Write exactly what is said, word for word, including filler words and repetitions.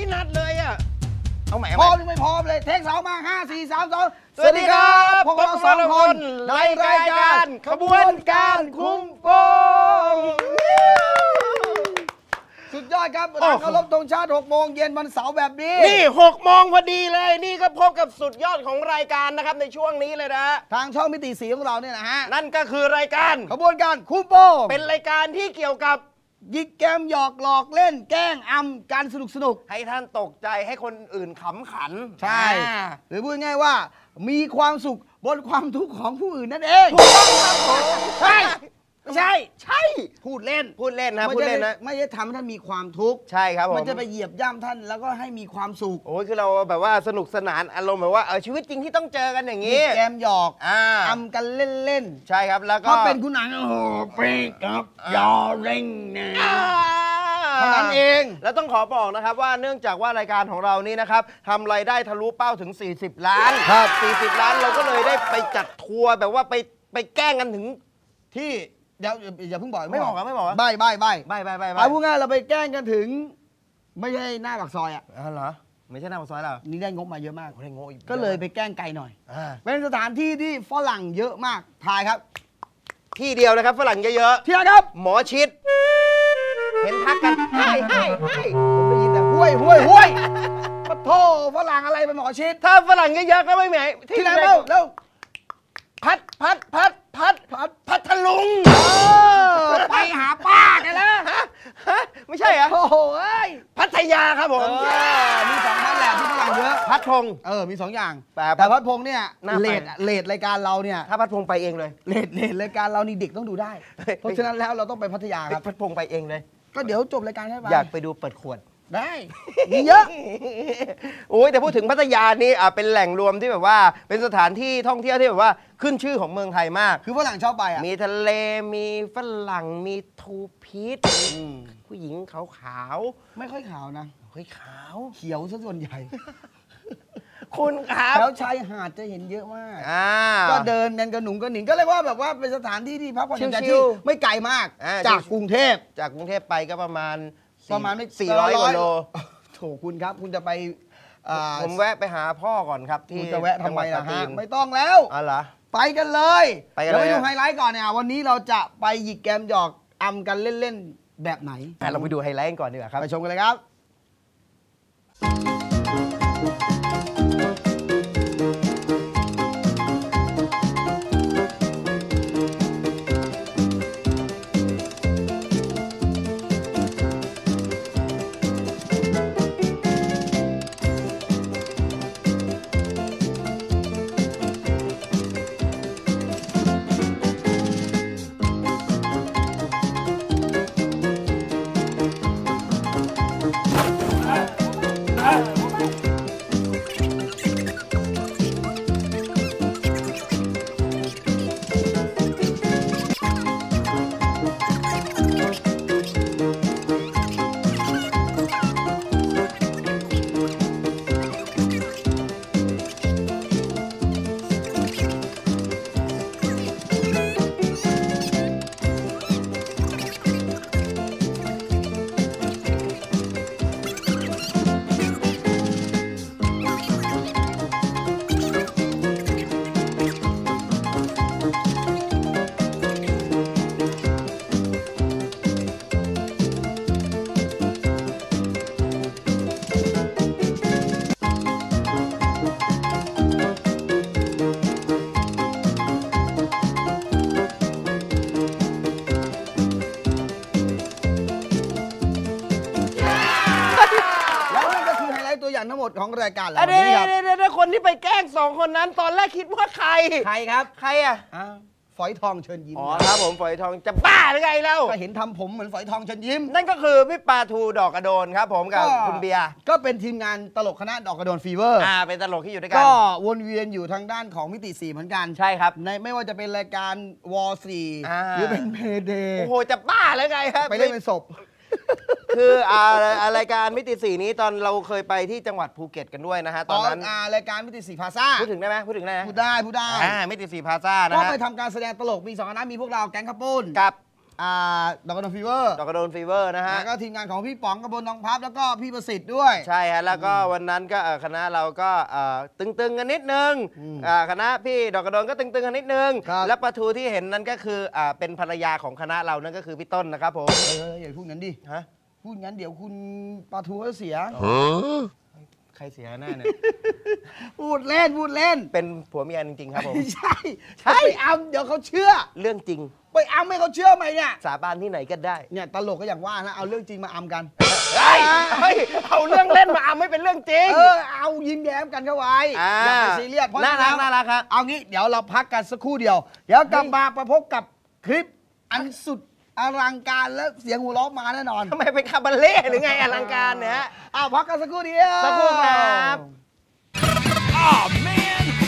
นัดเลยอ่ะเอาใหม่พร้อมหรือไม่พร้อมเลยเทคสองมาห้าสี่สามสองสวัสดีครับพวกเราสองคนในรายการขบวนการคุ้มโปงสุดยอดครับหลังเคารพธงชาติหกโมงเย็นวันเสาร์แบบนี้นี่หกโมงพอดีเลยนี่ก็พบกับสุดยอดของรายการนะครับในช่วงนี้เลยนะทางช่องมิติสีของเราเนี่ยนะฮะนั่นก็คือรายการขบวนการคุ้มโปงเป็นรายการที่เกี่ยวกับยิกแกมหยอกหลอกเล่นแกล้งอำการสนุกสนุกให้ท่านตกใจให้คนอื่นขำขันใช่หรือพูดง่ายว่ามีความสุขบนความทุกข์ของผู้อื่นนั่นเองถูกต้องครับผมใช่ไม่ใช่ใช่พูดเล่นพูดเล่นนะพูดเล่นนะไม่ได้ทำให้ท่านมีความทุกข์ใช่ครับผมมันจะไปเหยียบย่ำท่านแล้วก็ให้มีความสุขโอ้ยคือเราแบบว่าสนุกสนานอารมณ์แบบว่าเออชีวิตจริงที่ต้องเจอกันอย่างนี้แกมหยอกอ่าอำกันเล่นๆใช่ครับแล้วก็ถ้าเป็นคุณหนังโอ้โหเปรกครับยอเร่งนะเท่านั้นเองแล้วต้องขอบอกนะครับว่าเนื่องจากว่ารายการของเรานี้นะครับทำรายได้ทะลุเป้าถึงสี่สิบล้านครับสี่สิบล้านเราก็เลยได้ไปจัดทัวร์แบบว่าไปไปแกล้งกันถึงที่เดี๋ยวอย่าเพิ่งบอกไม่บอกครับไม่บอกใบใบใบใบใบใบเอาพูดง่ายเราไปแกล้งกันถึงไม่ใช่หน้าปากซอยอ่ะอ๋อเหรอไม่ใช่หน้าปากซอยหรอนี่ได้งบมาเยอะมากได้งบก็เลยไปแกล้งไกลหน่อยเป็นสถานที่ที่ฝรั่งเยอะมากทายครับที่เดียวนะครับฝรั่งเยอะๆที่ไหนครับหมอชิดเห็นทักกันให้ให้ให้ผมได้ยินแต่ห้วยห้วยห้วยปะโถฝรั่งอะไรเป็นหมอชิดถ้าฝรั่งเยอะๆก็ไม่เหมือนที่ไหนเล่าเล่าพัดพัดพัดพัดพัดพัทลุงไปหาป้ากันแล้วไม่ใช่เหรอโอ้โหเอ้ยพัทยาครับผมมีสองพันแหละที่ฝรั่งเยอะพัดพงเออมีสองอย่างแต่แต่พัดพงเนี่ยเลดเลดรายการเราเนี่ยถ้าพัดพงไปเองเลยเลดเลดรายการเรานี่เด็กต้องดูได้เพราะฉะนั้นแล้วเราต้องไปพัทยาครับพัดพงไปเองเลยก็เดี๋ยวจบรายการให้ไปอยากไปดูเปิดขวดได้มีเยอะโอ้ยแต่พูดถึงพัทยานี่เป็นแหล่งรวมที่แบบว่าเป็นสถานที่ท่องเที่ยวที่แบบว่าขึ้นชื่อของเมืองไทยมากคือฝรั่งชอบไปอ่ะมีทะเลมีฝรั่งมีทูพีชผู้หญิงขาวๆไม่ค่อยขาวนะค่อยขาวเขียวซะส่วนใหญ่คุณครับแล้วชายหาดจะเห็นเยอะมากก็เดินกันกระหนุ่งกระหนิงก็เรียกว่าแบบว่าเป็นสถานที่ที่พักผ่อนหย่อนใจที่ไม่ไกลมากจากกรุงเทพจากกรุงเทพไปก็ประมาณประมาณสี่ร้อยกว่าโลโถคุณครับคุณจะไปผมแวะไปหาพ่อก่อนครับที่จะแวะทำไมล่ะฮะไม่ต้องแล้วอ๋อเหรอไปกันเลยไปกันเลยเดี๋ยวไปดูไฮไลท์ก่อนเนี่ยวันนี้เราจะไปหยิกแกมหยอกอำกันเล่นๆแบบไหนเราไปดูไฮไลท์ก่อนดีกว่าครับไปชมกันเลยครับทั้งหมดของรายการเราวันนี้ครับคนที่ไปแกล้งสองคนนั้นตอนแรกคิดว่าใครใครครับใครอ่ะฝอยทองเชิญยิ้มอ๋อครับผมฝอยทองจะบ้าหรือไงเล่าก็เห็นทำผมเหมือนฝอยทองเชิญยิ้มนั่นก็คือพี่ปาทูดอกกระโดนครับผมกับคุณเบียร์ก็เป็นทีมงานตลกคณะดอกกระโดนฟีเวอร์อ่าเป็นตลกที่อยู่ด้วยกันก็วนเวียนอยู่ทางด้านของมิติสี่เหมือนกันใช่ครับในไม่ว่าจะเป็นรายการวอลสี่หรือเป็นเมเดย์โอ้โหจะบ้าหรือไงครับไปเล่นเป็นศพคือรายการมิติสี่นี้ตอนเราเคยไปที่จังหวัดภูเก็ตกันด้วยนะฮะตอนนั้นรายการมิติสี่พาซ่าพูดถึงได้ไหมพูดถึงได้ไหมพูดได้พูดได้มิติสี่พาซ่านะก็ไปทำการแสดงตลกมีสองคณะมีพวกเราแก๊งข้าวปุ้นกับอ่าดอกกระโดนฟีเวอร์ดอกกระโดนฟีเวอร์นะฮะแล้วก็ทีมงานของพี่ป๋องกระบวนทองพับแล้วก็พี่ประสิทธิ์ด้วยใช่ฮะแล้วก็วันนั้นก็คณะเราก็ตึงๆกันนิดนึงคณะพี่ดอกกระโดนก็ตึงๆกันนิดนึงและปลาทูที่เห็นนั้นก็คือเป็นภรรยาของคณะเรานั่นก็คือพี่ต้นนะครับผมเอออย่าพูดงั้นดิฮะพูดงั้นเดี๋ยวคุณปลาทูเขาเสียใครเสียหน้าเนี่ยพูดเล่นพูดเล่นเป็นผัวเมียจริงๆครับผมใช่ใช่ไปอ้ำเดี๋ยวเขาเชื่อเรื่องจริงไปอ้ำไม่เขาเชื่อไหมเนี่ยสาบานที่ไหนก็ได้เนี่ยตลกก็อย่างว่านะเอาเรื่องจริงมาอ้ำกันเฮ้ยเอาเรื่องเล่นมาอ้ำไม่เป็นเรื่องจริงเออเอายิ้มแย้มกันเข้าไว้อย่าไปซีเรียสน่ารักน่ารักครับเอางี้เดี๋ยวเราพักกันสักครู่เดียวเดี๋ยวกลับมาไปพบกับคลิปอันสุดอลังการและเสียงหัวเราะมาแน่นอนทำไมเป็นคาบาเล่หรือไงอลังการเนี่ยอ้าวพักกันสักครู่เดียวสักครู่ครับ Oh man